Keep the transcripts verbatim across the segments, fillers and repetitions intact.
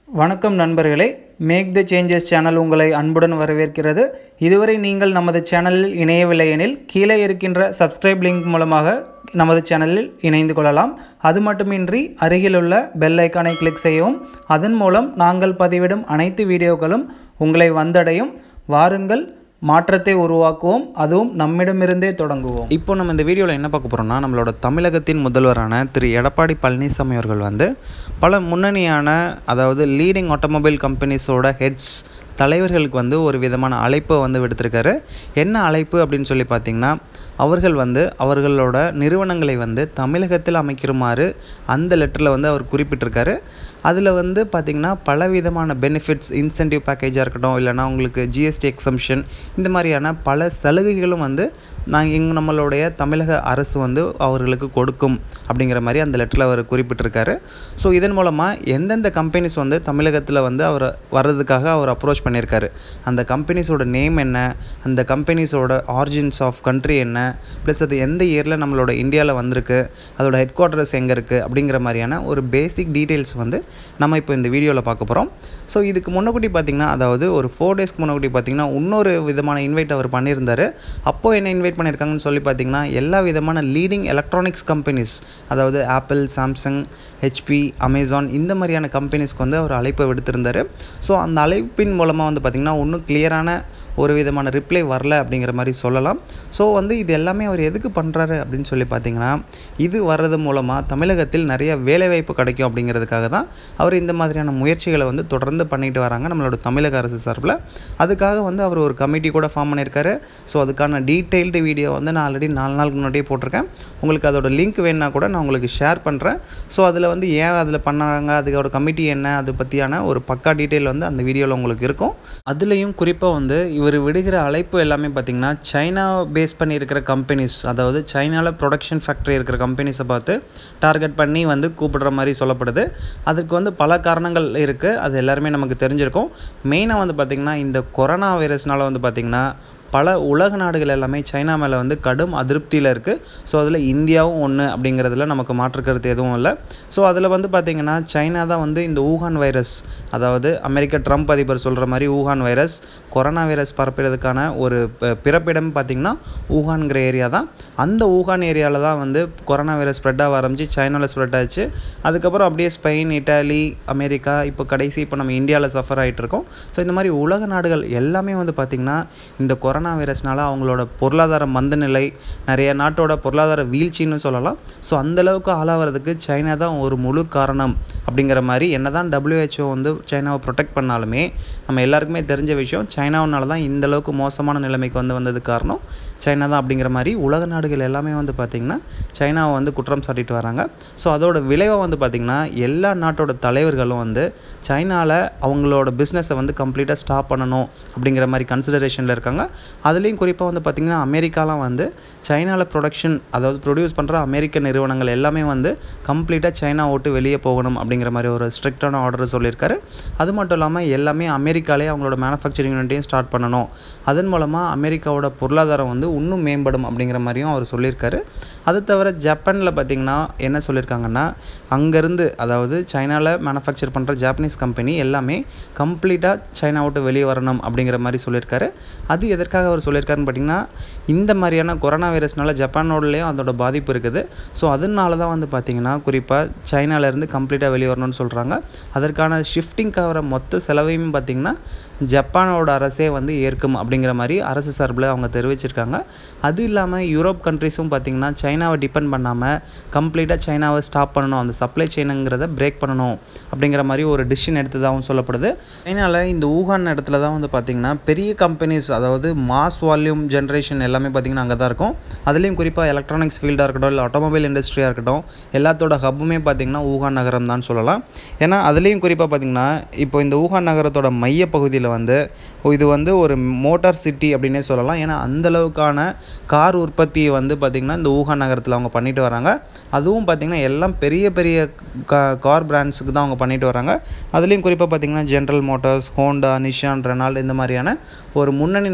வணக்கம் நண்பர்களே, make the changes channel உங்களை அன்புடன் வரவேற்கிறது. இதுவரை நீங்கள் நமது சேனலில் இணையவில்லை எனில் கீழே இருக்கின்ற சப்ஸ்கிரைப் லிங்க் மூலமாக நமது சேனலில் இணைந்து கொள்ளலாம். அது மட்டுமின்றி அருகிலுள்ள பெல் ஐக்கானை கிளிக் செய்யவும். அதன் மூலம் நாங்கள் பதிவிடும் அனைத்து வீடியோக்களும் உங்களை வந்தடையும். வாருங்கள், மாற்றத்தை உருவாக்குவோம், அதுவும் நம்மிடமிருந்தே தொடங்குவோம். இப்போ நம்ம இந்த வீடியோவில் என்ன பார்க்க போகிறோம்னா, நம்மளோட தமிழகத்தின் முதல்வரான திரு எடப்பாடி பழனிசாமி அவர்கள் வந்து பல முன்னணியான அதாவது லீடிங் ஆட்டோமொபைல் கம்பெனிஸோட ஹெட்ஸ் தலைவர்களுக்கு வந்து ஒரு விதமான அழைப்பை வந்து விடுத்திருக்காரு. என்ன அழைப்பு அப்படின்னு சொல்லி பார்த்திங்கன்னா, அவர்கள் வந்து அவர்களோட நிறுவனங்களை வந்து தமிழகத்தில் அமைக்கிறமாறு அந்த லெட்டரில் வந்து அவர் குறிப்பிட்டிருக்காரு. அதில் வந்து பார்த்திங்கன்னா பலவிதமான பெனிஃபிட்ஸ், இன்சென்டிவ் பேக்கேஜாக இருக்கட்டும், இல்லைனா உங்களுக்கு ஜிஎஸ்டி எக்ஸம்ஷன், இந்த மாதிரியான பல சலுகைகளும் வந்து நாங்கள் எங்கள் நம்மளுடைய தமிழக அரசு வந்து அவர்களுக்கு கொடுக்கும் அப்படிங்கிற மாதிரி அந்த லெட்டரில் அவர் குறிப்பிட்டிருக்காரு. ஸோ இதன் மூலமாக எந்தெந்த கம்பெனிஸ் வந்து தமிழகத்தில் வந்து அவர் வர்றதுக்காக அவர் அப்ரோச் பண்ணியிருக்காரு, அந்த கம்பெனிஸோட நேம் என்ன, அந்த கம்பெனிஸோட ஆரிஜின்ஸ் ஆஃப் கண்ட்ரி என்ன, ப்ளஸ் அது எந்த இயரில் நம்மளோட இந்தியாவில் வந்திருக்கு, அதோட ஹெட் குவார்ட்டர்ஸ் எங்கே இருக்குது அப்படிங்கிற மாதிரியான ஒரு பேசிக் டீட்டெயில்ஸ் வந்து நம்ம இப்போ இந்த வீடியோவில் பார்க்க போகிறோம். ஸோ இதுக்கு முன்னக்கூட்டி பார்த்திங்கன்னா, அதாவது ஒரு ஃபோர் டேஸ்க்கு முன்னக்கூட்டி பார்த்திங்கன்னா இன்னொரு விதமான இன்வைட் அவர் பண்ணியிருந்தார். அப்போது என்ன இன்வைட் பண்ணியிருக்காங்கன்னு சொல்லி பார்த்திங்கன்னா, எல்லா விதமான லீடிங் எலக்ட்ரானிக்ஸ் கம்பெனிஸ், அதாவது ஆப்பிள், சாம்சங், ஹெச்பி, அமேசான், இந்த மாதிரியான கம்பெனிஸ்க்கு வந்து அவர் அழைப்பை விடுத்திருந்தார். ஸோ அந்த அழைப்பின் மூலமாக வந்து பார்த்திங்கன்னா இன்னும் கிளியரான ஒரு விதமான ரிப்ளை வரல அப்படிங்கிற மாதிரி சொல்லலாம். ஸோ வந்து இது எல்லாமே அவர் எதுக்கு பண்ணுறாரு அப்படின்னு சொல்லி பார்த்திங்கன்னா, இது வர்றது மூலமாக தமிழகத்தில் நிறைய வேலைவாய்ப்பு கிடைக்கும் அப்படிங்கிறதுக்காக தான் அவர் இந்த மாதிரியான முயற்சிகளை வந்து தொடர்ந்து பண்ணிட்டு வராங்க நம்மளோட தமிழக அரசு சார்பில். அதுக்காக வந்து அவர் ஒரு கமிட்டி கூட ஃபார்ம் பண்ணியிருக்காரு. ஸோ அதுக்கான டீட்டெயில்டு வீடியோ வந்து நான் ஆல்ரெடி நாலு நாளுக்கு முன்னாடியே போட்டிருக்கேன். உங்களுக்கு அதோட லிங்க் வேணுன்னா கூட நான் உங்களுக்கு ஷேர் பண்ணுறேன். ஸோ அதில் வந்து ஏன் அதில் பண்ணாங்க, அதுக்கோட கமிட்டி என்ன, அதை பற்றியான ஒரு பக்கா டீட்டெயில் வந்து அந்த வீடியோவில் உங்களுக்கு இருக்கும். அதுலேயும் குறிப்பாக வந்து இவர் விடுகிற அழைப்பு எல்லாமே பார்த்திங்கன்னா சைனா பேஸ் பண்ணி இருக்கிற கம்பெனிஸ், அதாவது சைனாவில் ப்ரொடக்ஷன் ஃபேக்ட்ரி இருக்கிற கம்பெனிஸை பார்த்து டார்கெட் பண்ணி வந்து கூப்பிடுற மாதிரி சொல்லப்படுது. அதுக்கு வந்து பல காரணங்கள் இருக்குது, அது எல்லாருமே நமக்கு தெரிஞ்சிருக்கும். மெயினாக வந்து பார்த்திங்கன்னா இந்த கொரோனா வைரஸ்னால் வந்து பார்த்திங்கன்னா பல உலக நாடுகள் எல்லாமே சைனா மேலே வந்து கடும் அதிருப்தியில் இருக்குது. ஸோ அதில் இந்தியாவும் ஒன்று அப்படிங்கிறதுல நமக்கு மாற்றுக்கருத்து எதுவும் இல்லை. ஸோ அதில் வந்து பார்த்திங்கன்னா சைனா தான் வந்து இந்த ஊஹான் வைரஸ், அதாவது அமெரிக்க ட்ரம்ப் அதிபர் சொல்கிற மாதிரி ஊஹான் வைரஸ், கொரோனா வைரஸ் பரப்புறதுக்கான ஒரு பிறப்பிடம் பார்த்திங்கன்னா ஊஹான்கிற ஏரியா தான். அந்த ஊஹான் ஏரியாவில் தான் வந்து கொரோனா வைரஸ் ஸ்ப்ரெட் ஆக ஆரம்பிச்சு சைனாவில் ஸ்ப்ரெட் ஆச்சு. அதுக்கப்புறம் அப்படியே ஸ்பெயின், இட்டாலி, அமெரிக்கா, இப்போ கடைசி இப்போ நம்ம இந்தியாவில் சஃபர் ஆகிட்டு இருக்கோம். ஸோ இந்த மாதிரி உலக நாடுகள் எல்லாமே வந்து பார்த்திங்கன்னா இந்த கொரோனா வைரஸ்னால அவங்களோட பொருளாதார மந்தநிலை, நிறைய நாட்டோட பொருளாதார வீழ்ச்சின்னு சொல்லலாம். ஸோ அந்தளவுக்கு ஆளாகிறதுக்கு சைனா தான் ஒரு முழு காரணம் அப்படிங்கிற மாதிரி என்ன தான் டபிள்யூஹெச்ஓ வந்து சைனாவை ப்ரொடெக்ட் பண்ணாலுமே நம்ம எல்லாருக்குமே தெரிஞ்ச விஷயம், சைனாவனால தான் இந்தளவுக்கு மோசமான நிலைமைக்கு வந்து வந்தது காரணம் சைனா தான் அப்படிங்கிற மாதிரி உலக நாடுகள் எல்லாமே வந்து பார்த்திங்கன்னா சைனாவை வந்து குற்றம் சாட்டிட்டு வராங்க. ஸோ அதோட விளைவை வந்து பார்த்திங்கன்னா எல்லா நாட்டோட தலைவர்களும் வந்து சைனாவில் அவங்களோட பிஸ்னஸை வந்து கம்ப்ளீட்டாக ஸ்டாப் பண்ணணும் அப்படிங்கிற மாதிரி கன்சிடரேஷனில் இருக்காங்க. அதுலேயும் குறிப்பாக வந்து பார்த்திங்கன்னா அமெரிக்காலாம் வந்து சைனாவில் ப்ரொடக்ஷன், அதாவது ப்ரொடியூஸ் பண்ணுற அமெரிக்க நிறுவனங்கள் எல்லாமே வந்து கம்ப்ளீட்டாக சைனா விட்டு வெளியே போகணும் அப்படிங்கிற மாதிரி ஒரு ஸ்ட்ரிக்டான ஆர்டர் சொல்லியிருக்காரு. அது மட்டும் இல்லாமல் எல்லாமே அமெரிக்காலே அவங்களோட மேனுஃபேக்சரிங் யூனிட்டையும் ஸ்டார்ட் பண்ணணும், அதன் மூலமாக அமெரிக்காவோட பொருளாதாரம் வந்து இன்னும் மேம்படும் அப்படிங்கிற மாதிரியும் அவர் சொல்லியிருக்காரு. அது தவிர ஜப்பானில் பார்த்திங்கன்னா என்ன சொல்லியிருக்காங்கன்னா, அங்கேருந்து அதாவது சைனாவில் மேனுஃபேக்சர் பண்ணுற ஜாப்பனீஸ் கம்பெனி எல்லாமே கம்ப்ளீட்டாக சைனா விட்டு வெளியே வரணும் அப்படிங்கிற மாதிரி சொல்லியிருக்காரு. அது எதற்காக அவர் சொல்லியிருக்காருன்னு பார்த்திங்கன்னா, இந்த மாதிரியான கொரோனா வைரஸ்னால ஜப்பானோடலேயும் அதோட பாதிப்பு இருக்குது. ஸோ அதனால தான் வந்து பார்த்திங்கன்னா குறிப்பாக சைனாவிலேருந்து கம்ப்ளீட்டாக வெளியே வரணும்னு சொல்கிறாங்க. அதற்கான ஷிஃப்டிங்காக வர மொத்த செலவையும் பார்த்திங்கன்னா ஜப்பானோட அரசே வந்து ஏற்கும் அப்படிங்கிற மாதிரி அரசு சார்பில் அவங்க தெரிவிச்சிருக்காங்க. அது இல்லாமல் யூரோப் கண்ட்ரிஸும் பார்த்திங்கன்னா சைனாவை டிபெண்ட் பண்ணாமல் கம்ப்ளீட்டாக சைனாவை ஸ்டாப் பண்ணணும், அந்த சப்ளை செயினுங்கிறத பிரேக் பண்ணணும் அப்படிங்கிற மாதிரி ஒரு டிசிஷன் எடுத்ததாகவும் சொல்லப்படுது. சைனாவில் இந்த ஊஹான் இடத்துல தான் வந்து பார்த்திங்கன்னா பெரிய கம்பெனிஸ், அதாவது மாஸ் வால்யூம் ஜென்ரேஷன் எல்லாமே பார்த்திங்கன்னா அங்கே தான் இருக்கும். அதுலேயும் குறிப்பாக எலக்ட்ரானிக்ஸ் ஃபீல்டாக இருக்கட்டும், இல்லை ஆட்டோமொபைல் இண்டஸ்ட்ரியாக இருக்கட்டும், எல்லாத்தோட ஹப்புமே பார்த்திங்கன்னா ஊஹான் நகரம் தான் சொல்லலாம். ஏன்னா அதுலேயும் குறிப்பாக பார்த்திங்கன்னா இப்போ இந்த ஊஹான் நகரத்தோட மைய பகுதியில் வந்து இது வந்து ஒரு மோட்டார் சிட்டி அப்படின்னே சொல்லலாம். ஏன்னா அந்தளவுக்கான கார் உற்பத்தியை வந்து பார்த்திங்கன்னா இந்த ஊஹான் நகரத்தில் அவங்க பண்ணிட்டு வராங்க. அதுவும் பார்த்திங்கன்னா எல்லாம் பெரிய பெரிய கா கார் பிராண்ட்ஸுக்கு தான் அவங்க பண்ணிட்டு வராங்க. அதுலேயும் குறிப்பாக பார்த்திங்கன்னா General Motors, Honda, Nissan, Renault, இந்த மாதிரியான ஒரு முன்னணி நிறுவனங்கள்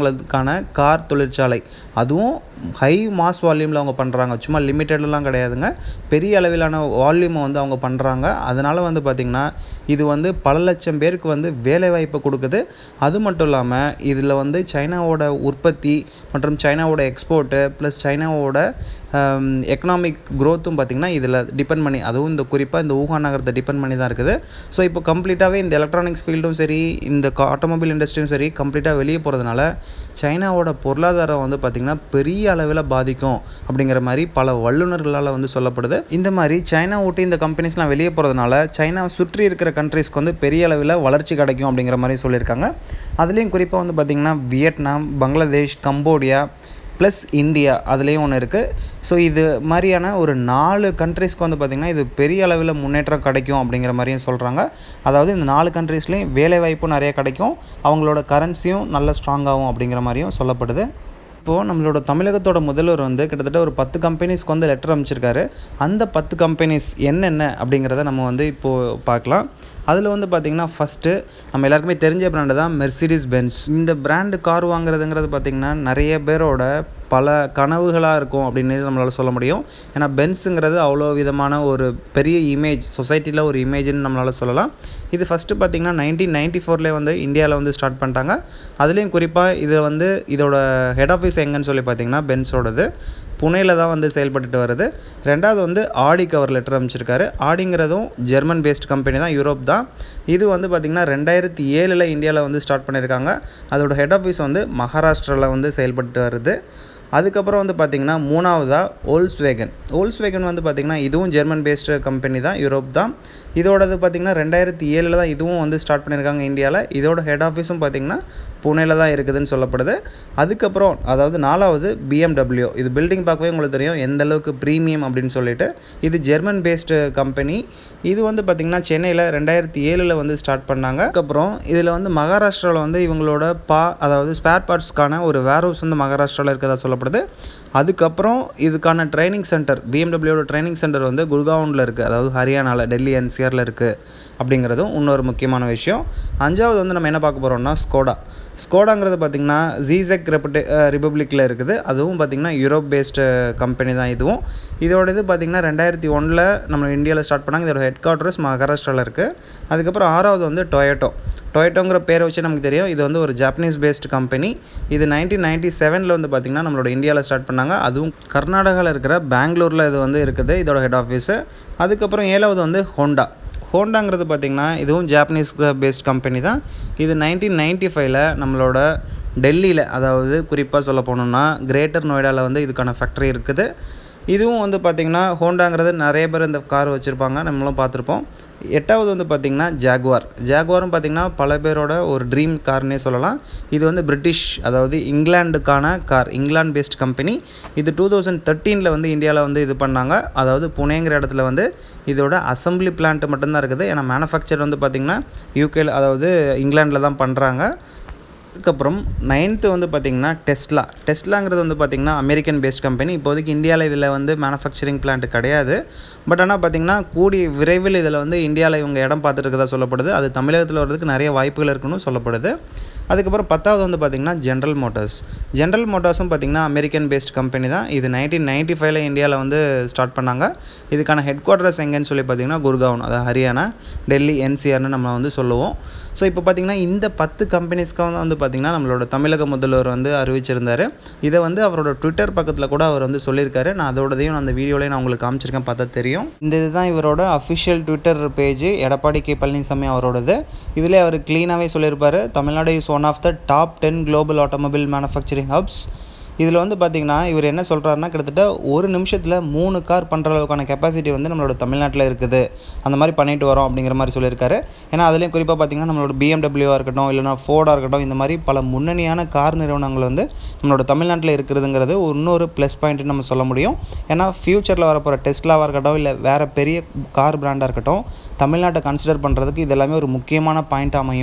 வாகனங்களுக்கான கார் தொழிற்சாலை, அதுவும் ஹை மாஸ் வால்யூமில் அவங்க பண்ணுறாங்க. சும்மா லிமிட்டட்லாம் கிடையாதுங்க, பெரிய அளவிலான வால்யூமை வந்து அவங்க பண்ணுறாங்க. அதனால் வந்து பார்த்திங்கன்னா இது வந்து பல லட்சம் பேருக்கு வந்து வேலைவாய்ப்பை கொடுக்குது. அது மட்டும் இல்லாமல் இதில் வந்து சைனாவோட உற்பத்தி மற்றும் சைனாவோட எக்ஸ்போர்ட்டு ப்ளஸ் சைனாவோட எக்கனாமிக் க்ரோத்தும் பார்த்திங்கன்னா இதில் டிபெண்ட் பண்ணி, அதுவும் இந்த குறிப்பாக இந்த ஊஹான் நகரத்தை டிபெண்ட் பண்ணி தான் இருக்குது. ஸோ இப்போ கம்ப்ளீட்டாகவே இந்த எலக்ட்ரானிக்ஸ் ஃபீல்டும் சரி, இந்த ஆட்டோமொபைல் இண்டஸ்ட்ரியும் சரி கம்ப்ளீட்டாக வெளியே போகிறதுனால சைனாவோட பொருளாதாரம் வந்து பார்த்திங்கன்னா பெரிய அளவில் பாதிக்கும் அப்படிங்கிற மாதிரி பல வல்லுநர்களால் வந்து சொல்லப்படுது. இந்த மாதிரி சைனா விட்டு இந்த கம்பெனிஸ்லாம் வெளியே போகிறதுனால சைனா சுற்றி இருக்கிற கண்ட்ரீஸ்க்கு வந்து பெரிய அளவில் வளர்ச்சி கிடைக்கும் அப்படிங்கிற மாதிரி சொல்லியிருக்காங்க. அதுலேயும் குறிப்பாக வந்து பார்த்திங்கன்னா Vietnam, Bangladesh, Cambodia plus India அதுலேயும் ஒன்று இருக்குது. ஸோ இது மாதிரியான ஒரு நாலு கண்ட்ரீஸ்க்கு வந்து பார்த்திங்கன்னா இது பெரிய அளவில் முன்னேற்றம் கிடைக்கும் அப்படிங்கிற மாதிரியும் சொல்கிறாங்க. அதாவது இந்த நாலு கண்ட்ரீஸ்லேயும் வேலைவாய்ப்பும் நிறைய கிடைக்கும், அவங்களோட கரன்சியும் நல்ல ஸ்ட்ராங்காகும் அப்படிங்கிற மாதிரியும் சொல்லப்படுது. இப்போது நம்மளோட தமிழகத்தோட முதல்வர் வந்து கிட்டத்தட்ட ஒரு பத்து கம்பெனிஸ்க்கு வந்து லெட்டர் அமைச்சிருக்காரு. அந்த பத்து கம்பெனிஸ் என்னென்ன அப்படிங்கிறத நம்ம வந்து இப்போது பார்க்கலாம். அதில் வந்து பார்த்திங்கன்னா ஃபஸ்ட்டு நம்ம எல்லாருக்குமே தெரிஞ்ச பிராண்டு தான் மெர்சிடிஸ் பென்ஸ். இந்த பிராண்டு கார் வாங்குறதுங்கிறது பார்த்திங்கன்னா நிறைய பேரோட பல கனவுகளாக இருக்கும் அப்படின்னு நம்மளால் சொல்ல முடியும். ஏன்னா பென்ஸுங்கிறது அவ்வளோ விதமான ஒரு பெரிய இமேஜ், சொசைட்டியில் ஒரு இமேஜ்னு நம்மளால் சொல்லலாம். இது ஃபஸ்ட்டு பார்த்திங்கன்னா நைன்டீன் நைன்ட்டி ஃபோர்லேயே வந்து இந்தியாவில் வந்து ஸ்டார்ட் பண்ணிட்டாங்க. அதுலேயும் குறிப்பாக இதை வந்து இதோட ஹெட் ஆஃபீஸ் எங்கன்னு சொல்லி பார்த்திங்கன்னா பென்ஸோடது புனேயில் தான் வந்து செயல்பட்டு வருது. ரெண்டாவது வந்து ஆடிக்கு அவர் லெட்டர் அமைச்சிருக்காரு. ஆடிங்கிறதும் ஜெர்மன் பேஸ்ட் கம்பெனி தான், யூரோப் தான். இது வந்து பார்த்திங்கன்னா ரெண்டாயிரத்தி ஏழில் இந்தியாவில் வந்து ஸ்டார்ட் பண்ணியிருக்காங்க. அதோட ஹெட் ஆஃபீஸ் வந்து மகாராஷ்டிராவில் வந்து செயல்பட்டு வருது. அதுக்கப்புறம் வந்து பார்த்திங்கன்னா மூணாவதாக ஓல்ஸ்வேகன். ஓல்ஸ்வேகன் வந்து பார்த்திங்கன்னா இதுவும் ஜெர்மன் பேஸ்டு கம்பெனி தான், யூரோப் தான். இதோடது பார்த்திங்கன்னா ரெண்டாயிரத்தி ஏழில் தான் இதுவும் வந்து ஸ்டார்ட் பண்ணியிருக்காங்க இந்தியாவில். இதோட ஹெட் ஆஃபீஸும் பார்த்திங்கன்னா புனேயில் தான் இருக்குதுன்னு சொல்லப்படுது. அதுக்கப்புறம் அதாவது நாலாவது பிஎம்டபிள்யூ. இது பில்டிங் பார்க்கவே உங்களுக்கு தெரியும் எந்த அளவுக்கு ப்ரீமியம் அப்படின்னு சொல்லிட்டு. இது ஜெர்மன் பேஸ்டு கம்பெனி. இது வந்து பார்த்திங்கன்னா சென்னையில் ரெண்டாயிரத்தி ஏழில் வந்து ஸ்டார்ட் பண்ணாங்க. அதுக்கப்புறம் இதில் வந்து மகாராஷ்டிராவில் வந்து இவங்களோட பா அதாவது ஸ்பேர் பார்ட்ஸ்க்கான ஒரு வேர் ஹவுஸ் வந்து மகாராஷ்டிராவில் இருக்கிறதா சொல்லப்படுது. அதுக்கப்புறம் இதுக்கான ட்ரைனிங் சென்டர், பிஎம்டபிள்யூட ட்ரைனிங் சென்டர் வந்து குர்காவுனில் இருக்குது, அதாவது ஹரியானாவில், டெல்லி என்சிஆரில் இருக்குது அப்படிங்கிறதும் இன்னொரு முக்கியமான விஷயம். அஞ்சாவது வந்து நம்ம என்ன பார்க்க போகிறோம்னா ஸ்கோடா. ஸ்கோடாங்கிறது பார்த்திங்கன்னா ஜீசெக் ரெபுட்டே ரிப்பப்ளிக்கில் இருக்குது. அதுவும் பார்த்திங்கன்னா யூரோப் பேஸ்டு கம்பெனி தான் இதுவும். இதோட இது பார்த்திங்கன்னா ரெண்டாயிரத்தி ஒன்றில் நம்ம இந்தியாவில் ஸ்டார்ட் பண்ணாங்க. இதோட ஹெட் குவார்ட்டர்ஸ் மகாராஷ்டிராவில் இருக்குது. அதுக்கப்புறம் ஆறாவது வந்து டொயோட்டோ. டொயோட்டோங்கிற பேரை வச்சு நமக்கு தெரியும் இது வந்து ஒரு ஜாப்பனீஸ் பேஸ்டு கம்பெனி. இது நைன்டீன் நைன்ட்டி செவனில் வந்து பார்த்திங்கன்னா நம்மளோட இந்தியாவில் ஸ்டார்ட் பண்ணாங்க. அதுவும் கர்நாடகாவில் இருக்கிற பெங்களூரில் இது வந்து இருக்குது, இதோட ஹெட் ஆஃபீஸு. அதுக்கப்புறம் ஏழாவது வந்து ஹோண்டா. ஹோண்டாங்கிறது பார்த்திங்கன்னா இதுவும் ஜாப்பனீஸ் பேஸ்ட் கம்பெனி தான். இது நைன்டீன் நைன்ட்டி ஃபைவ்ல நம்மளோட டெல்லியில், அதாவது குறிப்பாக சொல்ல போனோம்னா கிரேட்டர் நொய்டாவில் வந்து இதுக்கான ஃபேக்ட்ரி இருக்குது. இதுவும் வந்து பார்த்திங்கன்னா ஹோண்டாங்கிறது நிறைய பேர் இந்த கார் வச்சுருப்பாங்க, நம்மளும் பார்த்துருப்போம். எட்டாவது வந்து பார்த்திங்கன்னா ஜாகுவார். ஜாகுவாரும் பார்த்திங்கன்னா பல பேரோட ஒரு ட்ரீம் கார்னே சொல்லலாம். இது வந்து பிரிட்டிஷ், அதாவது இங்கிலாண்டுக்கான கார், இங்கிலாந்து பேஸ்ட் கம்பெனி. இது டூ தௌசண்ட் தேர்ட்டீனில் வந்து இந்தியாவில் வந்து இது பண்ணாங்க. அதாவது புனேங்கிற இடத்துல வந்து இதோட அசம்பிளி பிளான்ட் மட்டும்தான் இருக்குது. ஏன்னா மேனுஃபேக்சர் வந்து பார்த்திங்கன்னா யூகேல, அதாவது இங்கிலாண்டில் தான் பண்ணுறாங்க. அதுக்கப்புறம் நைன்த்து வந்து பார்த்திங்கன்னா டெஸ்லா. டெஸ்லாங்கிறது வந்து பார்த்திங்கன்னா அமெரிக்கன் பேஸ்ட் கம்பெனி. இப்போதைக்கு இந்தியாவில் இதில் வந்து மேனுஃபேக்சரிங் பிளான்ட் கிடையாது. பட் ஆனால் பார்த்திங்கன்னா கூடிய விரைவில் இதில் வந்து இந்தியாவில் இவங்க இடம் பார்த்துருக்கதா சொல்லப்படுது. அது தமிழகத்தில் வர்றதுக்கு நிறைய வாய்ப்புகள் இருக்குன்னு சொல்லப்படுது. அதுக்கப்புறம் பத்தாவது வந்து பார்த்திங்கன்னா ஜென்ரல் மோட்டார்ஸ். ஜென்ரல் மோட்டார்ஸும் பார்த்திங்கன்னா அமெரிக்கன் பேஸ்ட் கம்பெனி தான். இது நைன்டீன் நைன்ட்டி ஃபைவ்ல இந்தியாவில் வந்து ஸ்டார்ட் பண்ணாங்க. இதுக்கான ஹெட் குவார்ட்டர்ஸ் எங்கேன்னு சொல்லி பார்த்திங்கன்னா குர்காவன், அதாவது ஹரியானா, டெல்லி என்சிஆர்னு நம்ம வந்து சொல்லுவோம். ஸோ இப்போ பார்த்திங்கன்னா இந்த பத்து கம்பெனிஸ்க்காக வந்து பார்த்திங்கன்னா நம்மளோட தமிழக முதல்வர் வந்து அறிவிச்சிருந்தார். இதை வந்து அவரோட ட்விட்டர் பக்கத்தில் கூட அவர் வந்து சொல்லியிருக்காரு. நான் அதோடதையும் அந்த வீடியோலையும் நான் உங்களுக்கு காமிச்சிருக்கேன், பார்த்தா தெரியும். இந்த இதுதான் இவரோட official Twitter page, Edappadi K Palaniswami அவரோடது. இதில் அவர் க்ளீனாகவே சொல்லியிருப்பார், Tamil Nadu is one of the top ten global automobile manufacturing hubs. இதில் வந்து பார்த்திங்கன்னா இவர் என்ன சொல்கிறாருன்னா கிட்டத்தட்ட ஒரு நிமிஷத்தில் மூணு கார் பண்ணுற அளவுக்கான கெப்பாசிட்டி வந்து நம்மளோட தமிழ்நாட்டில் இருக்குது, அந்த மாதிரி பண்ணிட்டு வரோம் அப்படிங்கிற மாதிரி சொல்லியிருக்காரு. ஏன்னா அதுலேயும் குறிப்பாக பார்த்திங்கன்னா நம்மளோட பிஎம்டபிள்யூவாக இருக்கட்டும், இல்லைனா ஃபோர்டாக இருக்கட்டும், இந்த மாதிரி பல முன்னணியான கார் நிறுவனங்கள் வந்து நம்மளோட தமிழ்நாட்டில் இருக்கிறதுங்கிறது இன்னொரு ப்ளஸ் பாயிண்ட்னு நம்ம சொல்ல முடியும். ஏன்னா ஃப்யூச்சரில் வரப்போகிற டெஸ்லாவாக இருக்கட்டும், இல்லை வேறு பெரிய கார் பிராண்டாக இருக்கட்டும், தமிழ்நாட்டை கன்சிடர் பண்ணுறதுக்கு இது எல்லாமே ஒரு முக்கியமான பாயிண்ட் அமையும்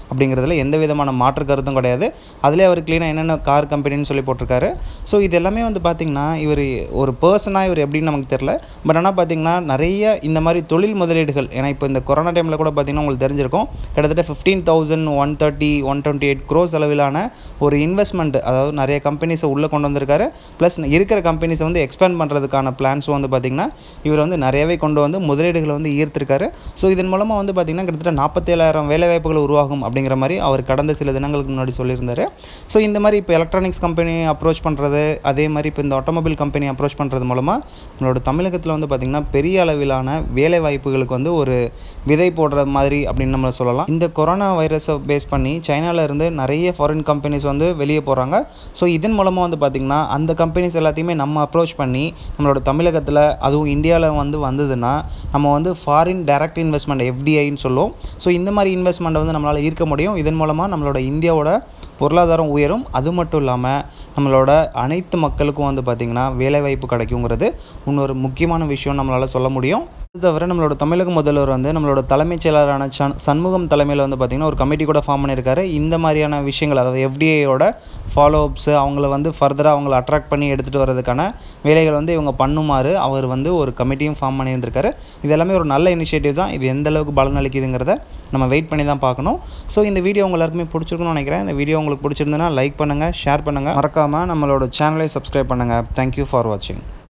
அப்படிங்கிறதுல எந்த விதமான மாற்று கருத்தும் கிடையாது. அதிலே அவர் க்ளீனாக என்னென்ன கார் கம்பெனின்னு சொல்லி போட்டிருக்காரு. ஸோ இது எல்லாமே வந்து பார்த்திங்கன்னா இவர் ஒரு பர்சனாக இவர் எப்படின்னு நமக்கு தெரில. பட் ஆனால் பார்த்திங்கன்னா நிறைய இந்த மாதிரி தொழில் முதலீடுகள், ஏன்னா இப்போ இந்த கொரோனா டைமில் கூட பார்த்திங்கன்னா உங்களுக்கு தெரிஞ்சிருக்கும், கிட்டத்தட்ட fifteen thousand one thirty one twenty eight crores அளவிலான ஒரு இன்வெஸ்ட்மெண்ட், அதாவது நிறைய கம்பெனிஸை உள்ளே கொண்டு வந்திருக்காரு. ப்ளஸ் இருக்கிற கம்பெனிஸை வந்து எக்ஸ்பேண்ட் பண்ணுறதுக்கான பிளான்ஸும் வந்து பார்த்திங்கன்னா இவர் வந்து நிறையவே கொண்டு வந்து முதலீடுகளை வந்து ஈர்த்திருக்காரு. ஸோ இதன் மூலமாக வந்து பார்த்திங்கன்னா கிட்டத்தட்ட நாற்பத்தேழாயிரம் வேலைவாய்ப்புகள் உருவாகும் அப்படிங்கிற மாதிரி அவர் கடந்த சில தினங்களுக்கு முன்னாடி சொல்லியிருந்தார். ஸோ இந்த மாதிரி இப்போ எலக்ட்ரானிக்ஸ் கம்பெனி அப்ரோச் பண்ணுறது, அதே மாதிரி இப்போ இந்த ஆட்டோமொபைல் கம்பெனி அப்ரோச் பண்ணுறது மூலமாக நம்மளோட தமிழகத்தில் வந்து பார்த்திங்கன்னா பெரிய அளவிலான வேலை வாய்ப்புகளுக்கு வந்து ஒரு விதை போடுற மாதிரி அப்படின்னு நம்ம சொல்லலாம். இந்த கொரோனா வைரஸை பேஸ் பண்ணி சைனாவில் இருந்து நிறைய ஃபாரின் கம்பெனிஸ் வந்து வெளியே போகிறாங்க. ஸோ இதன் மூலமாக வந்து பார்த்திங்கன்னா அந்த கம்பெனிஸ் எல்லாத்தையுமே நம்ம அப்ரோச் பண்ணி நம்மளோட தமிழகத்தில், அதுவும் இந்தியாவில் வந்து வந்ததுன்னா நம்ம வந்து ஃபாரின் டைரக்ட் இன்வெஸ்ட்மெண்ட் எஃப்டிஐன்னு சொல்லுவோம். ஸோ இந்த மாதிரி இன்வெஸ்ட்மெண்ட்டை வந்து நம்மளால் ஈர்க்க முடியும். இதன் மூலமாக நம்மளோட இந்தியாவோட பொருளாதாரம் உயரும். அது மட்டும் இல்லாமல் நம்மளோட அனைத்து மக்களுக்கும் வந்து பார்த்திங்கன்னா வேலைவாய்ப்பு கிடைக்குங்கிறது இன்னொரு முக்கியமான விஷயம் நம்மளால் சொல்ல முடியும். அது தவிர நம்மளோட தமிழக முதல்வர் வந்து நம்மளோட தலைமைச் செயலரான சன் சண்முகம் தலைமையில் வந்து பார்த்திங்கன்னா ஒரு கமிட்டி கூட ஃபார்ம் பண்ணியிருக்காரு. இந்த மாதிரியான விஷயங்கள், அதாவது எஃப்டிஐயோட ஃபாலோ அப்ஸு, அவங்கள வந்து ஃபர்தராக அவங்கள அட்ராக்ட் பண்ணி எடுத்துகிட்டு வரதுக்கான வேலைகள் வந்து இவங்க பண்ணுமாறு அவர் வந்து ஒரு கமிட்டியும் ஃபார்ம் பண்ணியிருந்திருக்காரு. இது எல்லாமே ஒரு நல்ல இனிஷியேட்டிவ் தான். இது எந்த அளவுக்கு பலன் அளிக்குதுங்கிறத நம்ம வெயிட் பண்ணி தான் பார்க்கணும். ஸோ இந்த வீடியோ உங்க எல்லாருக்குமே பிடிச்சிருக்குன்னு நினைக்கிறேன். இந்த வீடியோ உங்களுக்கு பிடிச்சிருந்ததுன்னா லைக் பண்ணுங்கள், ஷேர் பண்ணுங்கள், மறக்காமல் நம்மளோட சேனலை சப்ஸ்கிரைப் பண்ணுங்கள். தேங்க்யூ ஃபார் வாட்சிங்.